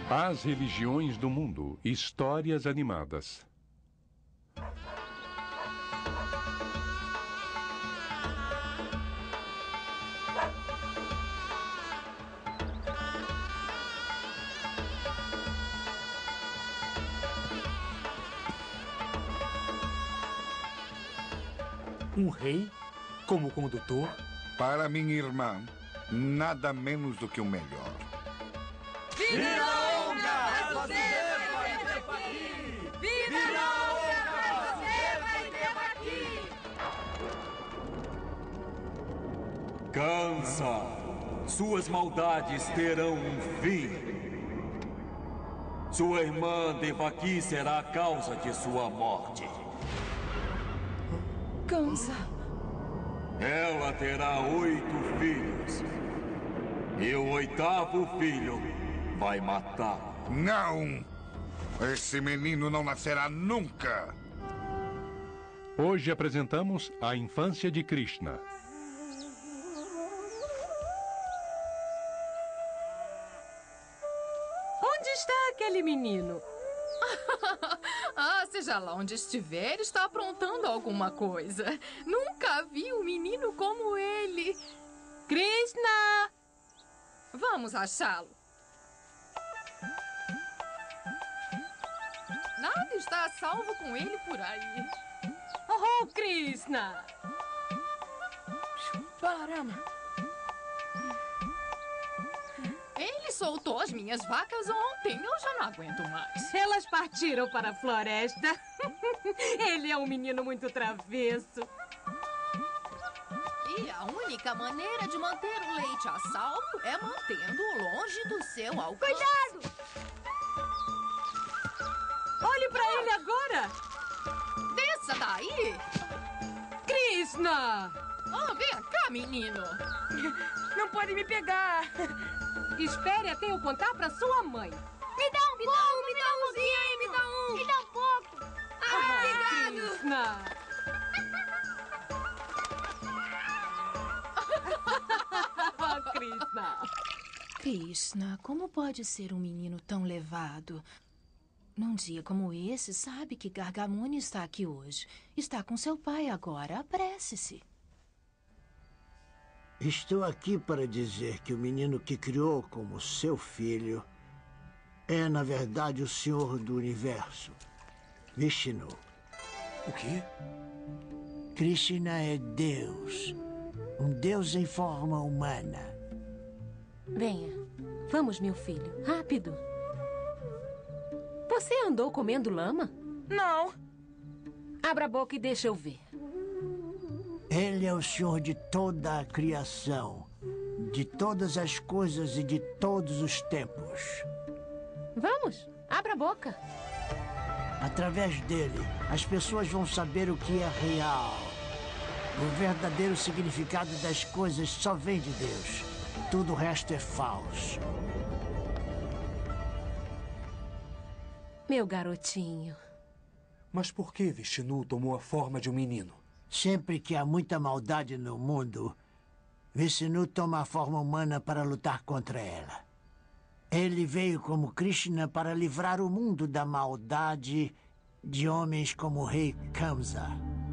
As religiões do mundo. Histórias animadas. Um rei como condutor? Para minha irmã, nada menos do que o melhor. Vironga! Você vai ter aqui! Vironga! Você vai ter aqui! Cansa! Suas maldades terão um fim. Sua irmã Devaki será a causa de sua morte. Kansa. Ela terá 8 filhos. E o 8º filho vai matá-lo. Não! Esse menino não nascerá nunca! Hoje apresentamos a infância de Krishna. Onde está aquele menino? Seja lá onde estiver, ele está aprontando alguma coisa. Nunca vi um menino como ele. Krishna! Vamos achá-lo. Nada está a salvo com ele por aí. Oh, Krishna! Parama. Ele soltou as minhas vacas ontem. Eu já não aguento mais. Elas partiram para a floresta. Ele é um menino muito travesso. E a única maneira de manter o leite a salvo é mantendo-o longe do seu alcance. Cuidado! Olhe para ele agora! Desça daí! Krishna! Vem cá, menino! Não pode me pegar! Espere até eu contar para sua mãe. Me dá um pouco, me dá um pouquinho aí, me dá um. Me dá um pouco. Obrigado. Krishna! Krishna! Krishna, como pode ser um menino tão levado? Num dia como esse, sabe que Gargamuni está aqui hoje. Está com seu pai agora. Apresse-se. Estou aqui para dizer que o menino que criou como seu filho é, na verdade, o Senhor do Universo, Vishnu. O quê? Krishna é Deus, um Deus em forma humana. Venha. Vamos, meu filho. Rápido. Você andou comendo lama? Não. Abra a boca e deixa eu ver. Ele é o Senhor de toda a criação, de todas as coisas e de todos os tempos. Vamos, abra a boca. Através dele, as pessoas vão saber o que é real. O verdadeiro significado das coisas só vem de Deus. Tudo o resto é falso. Meu garotinho. Mas por que Vishnu tomou a forma de um menino? Sempre que há muita maldade no mundo, Vishnu toma a forma humana para lutar contra ela. Ele veio como Krishna para livrar o mundo da maldade de homens como o rei Kamsa.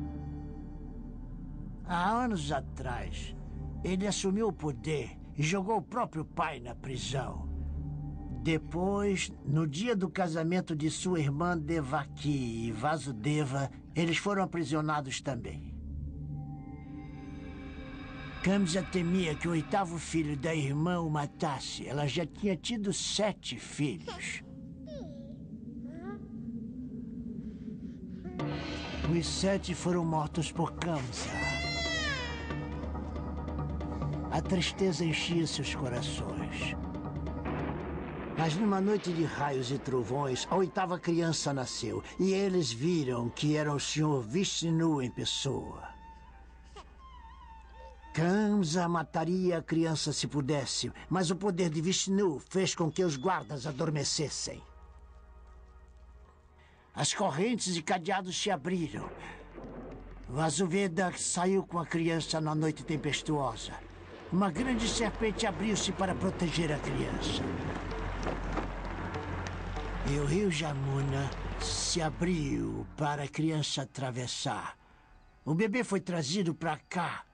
Há anos atrás, ele assumiu o poder e jogou o próprio pai na prisão. Depois, no dia do casamento de sua irmã Devaki e Vasudeva, eles foram aprisionados também. Kamsa temia que o 8º filho da irmã o matasse. Ela já tinha tido 7 filhos. Os 7 foram mortos por Kamsa. A tristeza enchia seus corações. Mas numa noite de raios e trovões, a 8ª criança nasceu. E eles viram que era o Senhor Vishnu em pessoa. Kamsa mataria a criança se pudesse, mas o poder de Vishnu fez com que os guardas adormecessem. As correntes e cadeados se abriram. Vasuveda saiu com a criança na noite tempestuosa. Uma grande serpente abriu-se para proteger a criança. E o rio Jamuna se abriu para a criança atravessar. O bebê foi trazido para cá.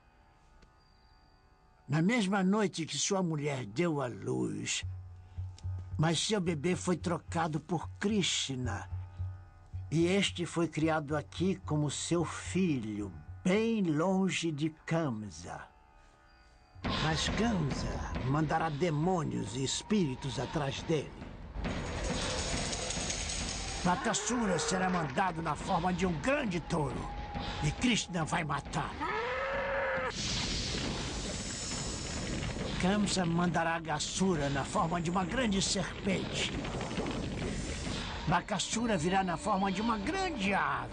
Na mesma noite que sua mulher deu à luz. Mas seu bebê foi trocado por Krishna. E este foi criado aqui como seu filho, bem longe de Kamsa. Mas Kamsa mandará demônios e espíritos atrás dele. Bakasura será mandado na forma de um grande touro. E Krishna vai matá-lo. Kamsa mandará Agasura na forma de uma grande serpente. Bakasura virá na forma de uma grande ave.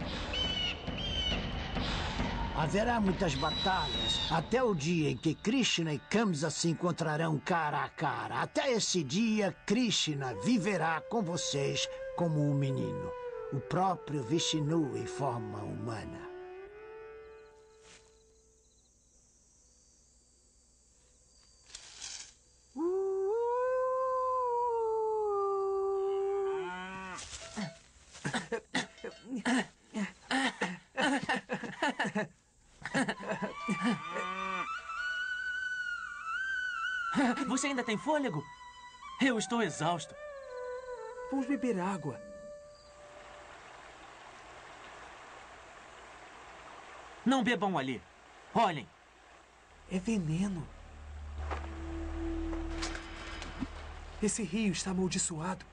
Haverá muitas batalhas, até o dia em que Krishna e Kamsa se encontrarão cara a cara. Até esse dia, Krishna viverá com vocês como um menino, o próprio Vishnu em forma humana. Você ainda tem fôlego? Eu estou exausto. Vamos beber água. Não bebam ali. Olhem. É veneno. Esse rio está amaldiçoado.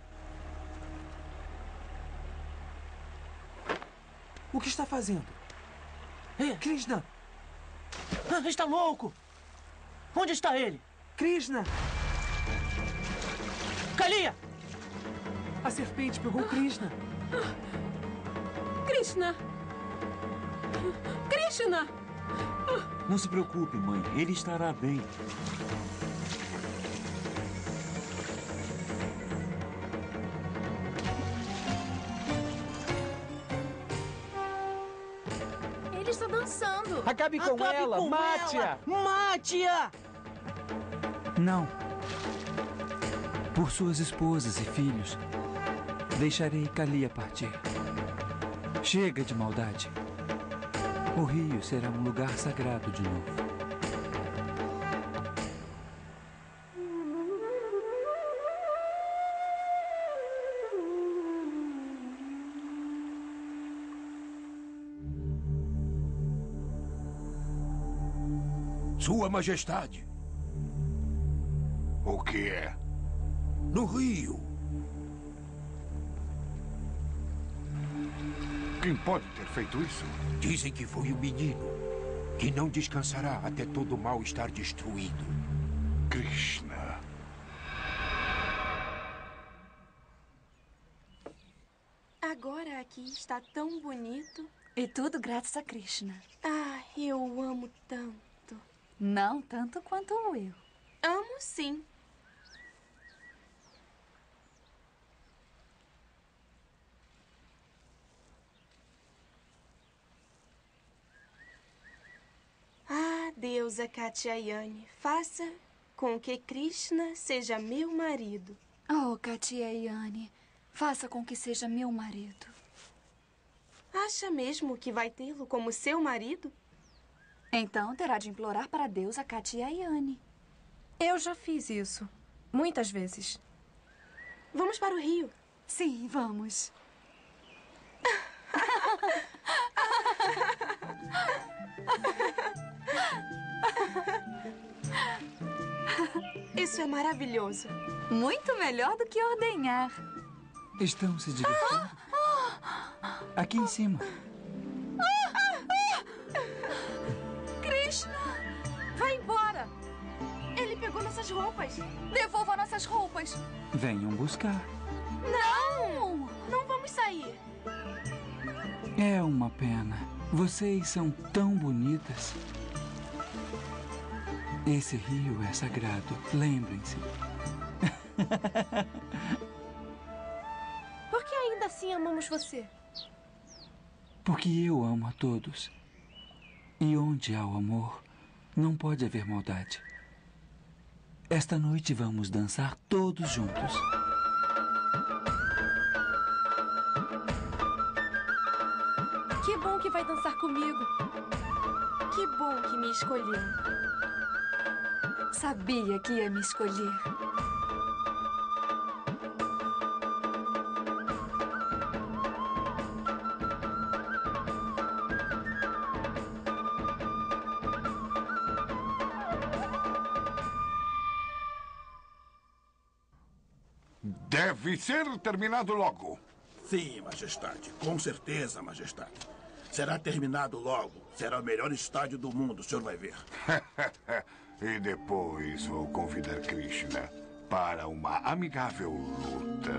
O que está fazendo? Krishna! Está louco! Onde está ele? Krishna! Kalia! A serpente pegou Krishna. Krishna! Krishna! Não se preocupe, mãe. Ele estará bem. Ele está dançando. Acabe com ela! Mate-a! Mate-a! Não. Por suas esposas e filhos, deixarei Kalia partir. Chega de maldade. O rio será um lugar sagrado de novo. Sua Majestade. O que é? No rio. Quem pode ter feito isso? Dizem que foi o menino, que não descansará até todo o mal estar destruído. Krishna. Agora aqui está tão bonito. E tudo graças a Krishna. Ah, eu amo tanto. Não tanto quanto eu. Amo sim. Ah, deusa Katyayani, faça com que Krishna seja meu marido. Oh, Katyayani, faça com que seja meu marido. Acha mesmo que vai tê-lo como seu marido? Então terá de implorar para a deusa Katyayani. Eu já fiz isso. Muitas vezes. Vamos para o rio. Sim, vamos. Isso é maravilhoso. Muito melhor do que ordenhar. Estão se divertindo? Aqui em cima. Krishna! Vai embora! Ele pegou nossas roupas. Devolva nossas roupas. Venham buscar. Não! Não vamos sair. É uma pena. Vocês são tão bonitas. Esse rio é sagrado. Lembrem-se. Por que ainda assim amamos você? Porque eu amo a todos. E onde há o amor, não pode haver maldade. Esta noite vamos dançar todos juntos. bom que vai dançar comigo. Que bom que me escolheu. Sabia que ia me escolher. Deve ser terminado logo. Sim, Majestade. Com certeza, Majestade. Será terminado logo. Será o melhor estádio do mundo, o senhor vai ver. E depois vou convidar Krishna para uma amigável luta.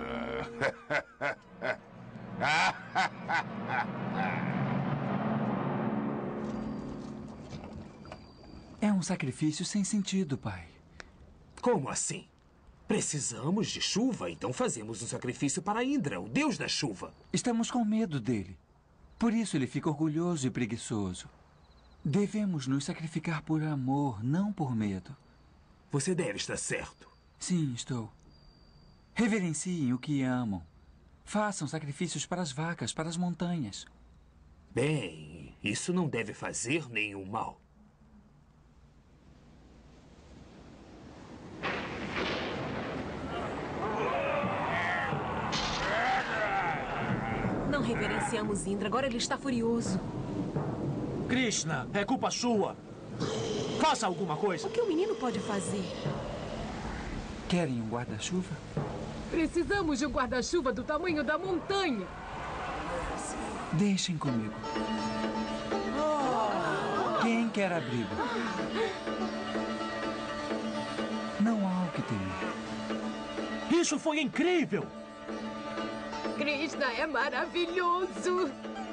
É um sacrifício sem sentido, pai. Como assim? Precisamos de chuva, então fazemos um sacrifício para Indra, o deus da chuva. Estamos com medo dele. Por isso ele fica orgulhoso e preguiçoso. Devemos nos sacrificar por amor, não por medo. Você deve estar certo. Sim, estou. Reverenciem o que amam. Façam sacrifícios para as vacas, para as montanhas. Bem, isso não deve fazer nenhum mal. Não reverenciamos Indra, agora ele está furioso. Krishna, é culpa sua. Faça alguma coisa. O que o menino pode fazer? Querem um guarda-chuva? Precisamos de um guarda-chuva do tamanho da montanha. Deixem comigo. Quem quer abrigo? Não há o que temer. Isso foi incrível! Krishna é maravilhoso.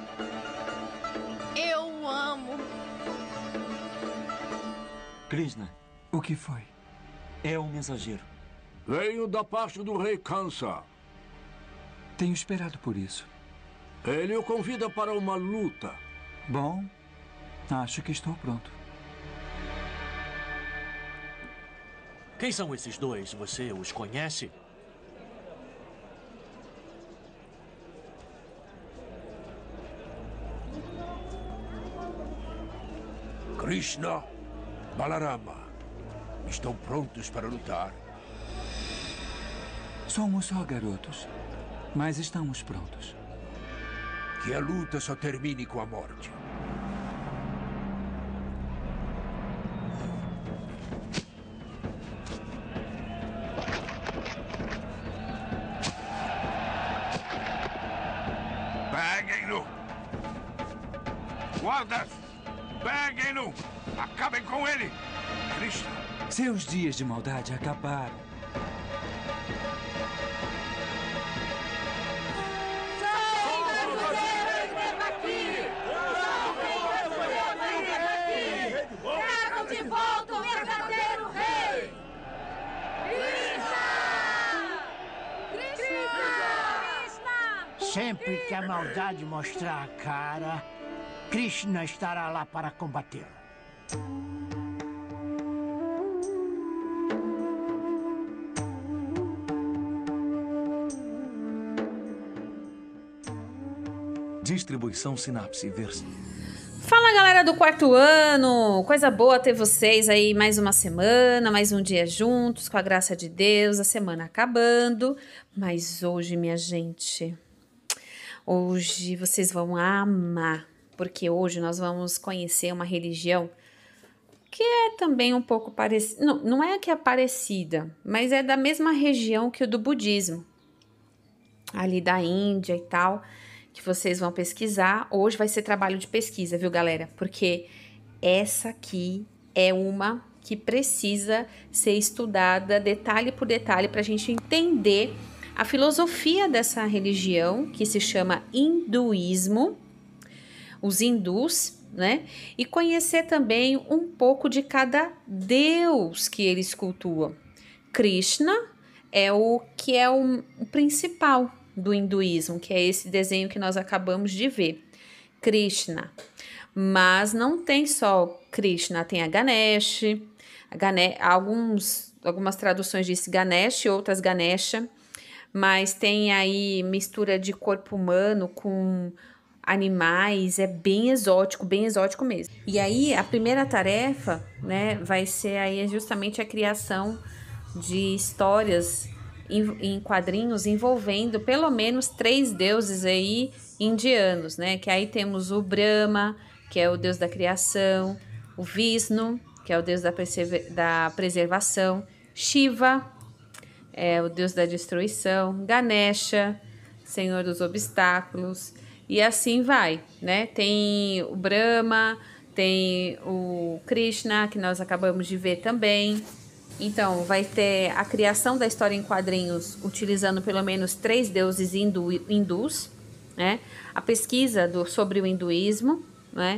Eu amo. Krishna, o que foi? É um mensageiro. Venho da parte do rei Kansa. Tenho esperado por isso. Ele o convida para uma luta. Bom, acho que estou pronto. Quem são esses dois? Você os conhece? Krishna, Balarama, estão prontos para lutar. Somos só garotos, mas estamos prontos. Que a luta só termine com a morte. Peguem-no! Guardas! Peguem-no! Acabem com ele! Krishna! Seus dias de maldade acabaram. Tragam de volta o verdadeiro rei! Sempre que a maldade mostrar a cara, Krishna estará lá para combatê-la. Distribuição Sinapse Versa. Fala, galera do quarto ano! Coisa boa ter vocês aí mais uma semana, mais um dia juntos, com a graça de Deus, a semana acabando. Mas hoje, minha gente, hoje vocês vão amar, porque hoje nós vamos conhecer uma religião que é também um pouco parecida, não é que é parecida, mas é da mesma região que o do budismo, ali da Índia e tal, que vocês vão pesquisar. Hoje vai ser trabalho de pesquisa, viu, galera? Porque essa aqui é uma que precisa ser estudada detalhe por detalhe para a gente entender a filosofia dessa religião, que se chama hinduísmo, os hindus, né? E conhecer também um pouco de cada deus que eles cultuam. Krishna é o que é o principal do hinduísmo, que é esse desenho que nós acabamos de ver, Krishna. Mas não tem só Krishna, tem a Ganesh, algumas traduções dizem Ganesh, outras Ganesha, mas tem aí mistura de corpo humano com animais, é bem exótico mesmo. E aí, a primeira tarefa, né, vai ser aí justamente a criação de histórias em quadrinhos envolvendo pelo menos 3 deuses aí indianos, né? Que aí temos o Brahma, que é o deus da criação, o Vishnu, que é o deus da preservação, Shiva, é o deus da destruição, Ganesha, senhor dos obstáculos, e assim vai, né? Tem o Brahma, tem o Krishna, que nós acabamos de ver também. Então, vai ter a criação da história em quadrinhos utilizando pelo menos 3 deuses hindus, né? A pesquisa sobre o hinduísmo, né?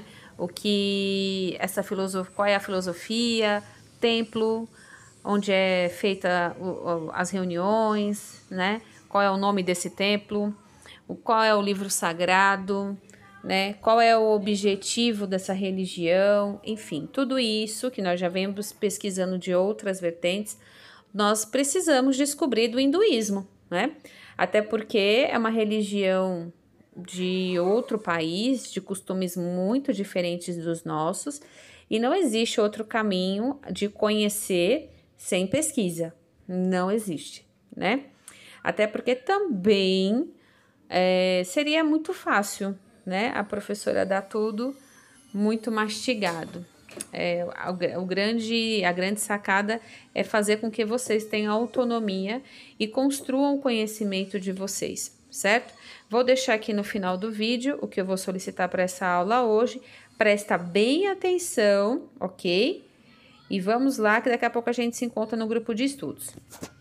Qual é a filosofia, templo, onde é feita as reuniões, né? Qual é o nome desse templo, qual é o livro sagrado, né? Qual é o objetivo dessa religião, enfim, tudo isso que nós já vemos pesquisando de outras vertentes, nós precisamos descobrir do hinduísmo, né? Até porque é uma religião de outro país, de costumes muito diferentes dos nossos, e não existe outro caminho de conhecer sem pesquisa, não existe, né? Até porque também seria muito fácil, né, a professora dá tudo muito mastigado. A grande sacada é fazer com que vocês tenham autonomia e construam o conhecimento de vocês, certo? Vou deixar aqui no final do vídeo o que eu vou solicitar para essa aula hoje. Presta bem atenção, ok? E vamos lá, que daqui a pouco a gente se encontra no grupo de estudos.